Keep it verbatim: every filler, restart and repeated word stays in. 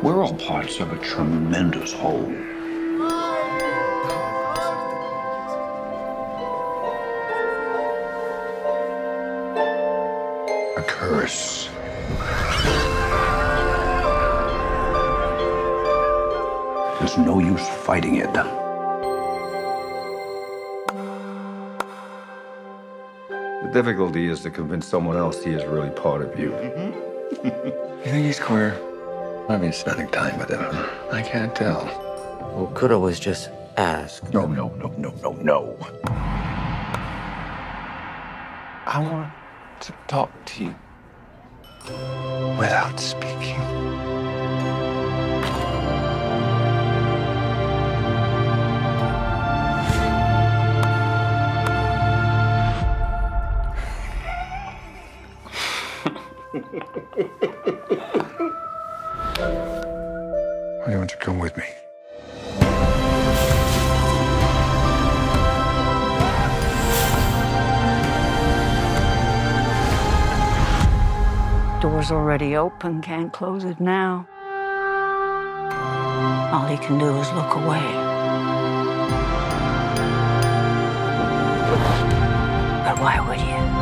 We're all parts of a tremendous whole. A curse. There's no use fighting it. The difficulty is to convince someone else he is really part of you. Mm-hmm. You think he's queer? I've been spending time with him. I can't tell. Well, could always just ask. No, no, no, no, no, no. I want to talk to you without speaking. Why don't you come with me? Door's already open, can't close it now. All he can do is look away. But why would you?